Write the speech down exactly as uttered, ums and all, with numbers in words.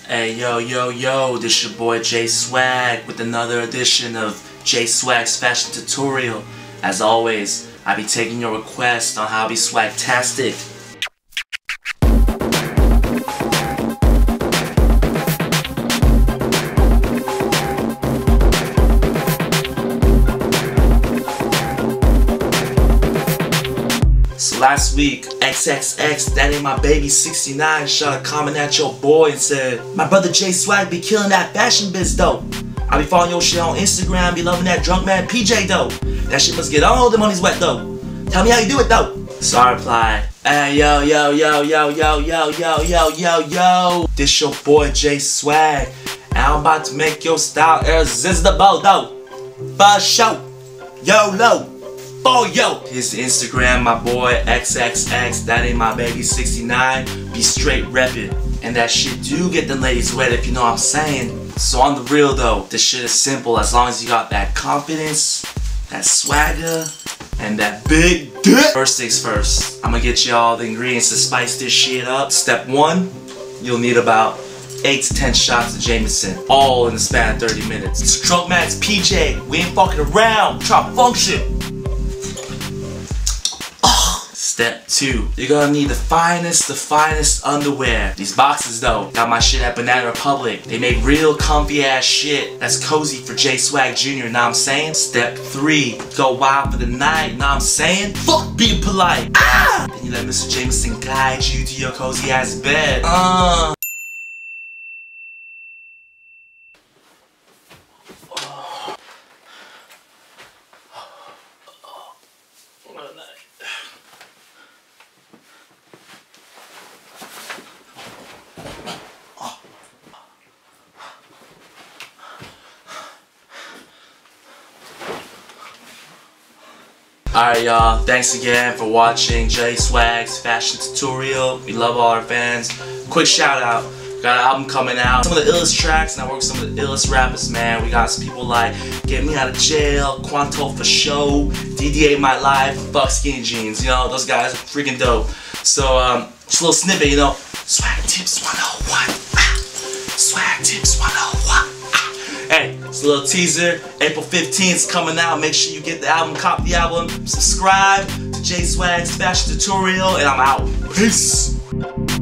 Hey yo yo yo, this your boy J Swag with another edition of J Swag's fashion tutorial. As always, I be taking your requests on how to be swagtastic. So last week, X X X, that ain't my baby sixty-nine, shot a comment at your boy and said, "My brother J Swag be killing that fashion biz though. I be following your shit on Instagram, be loving that drunk man P J though. That shit must get all the money's wet though. Tell me how you do it though." So I replied, "Hey yo yo yo yo yo yo yo yo yo yo, this your boy J Swag, and I'm about to make your style irresistible though. For sure, YOLO. Oh yo, here's the Instagram, my boy X X X, that ain't my baby sixty-nine, be straight reppin'. And that shit do get the ladies wet if you know what I'm saying. So on the real though, this shit is simple as long as you got that confidence, that swagger, and that big dick. First things first, I'm gonna get you all the ingredients to spice this shit up. Step one, you'll need about eight to ten shots of Jameson, all in the span of thirty minutes. It's Drunk Man's P J, we ain't fucking around, try to function. Step two, you're gonna need the finest, the finest underwear. These boxes though, got my shit at Banana Republic. They make real comfy ass shit that's cozy for J Swag Junior, know what I'm saying? Step three, go wild for the night, know what I'm saying? Fuck being polite. Ah! Then you let Mister Jameson guide you to your cozy ass bed. Uh. Alright y'all, thanks again for watching J Swag's fashion tutorial. We love all our fans. Quick shout out, got an album coming out. Some of the illest tracks, and I work with some of the illest rappers, man. We got some people like Get Me Out of Jail, Quanto for Show, D D A My Life, Fuck Skinny Jeans. You know, those guys are freaking dope. So, um, just a little snippet, you know. Swag Tips one oh one. Ah. Swag Tips one oh one. Hey, it's a little teaser. April fifteenth is coming out. Make sure you get the album, cop the album, subscribe to J Swag's fashion tutorial, and I'm out. Peace.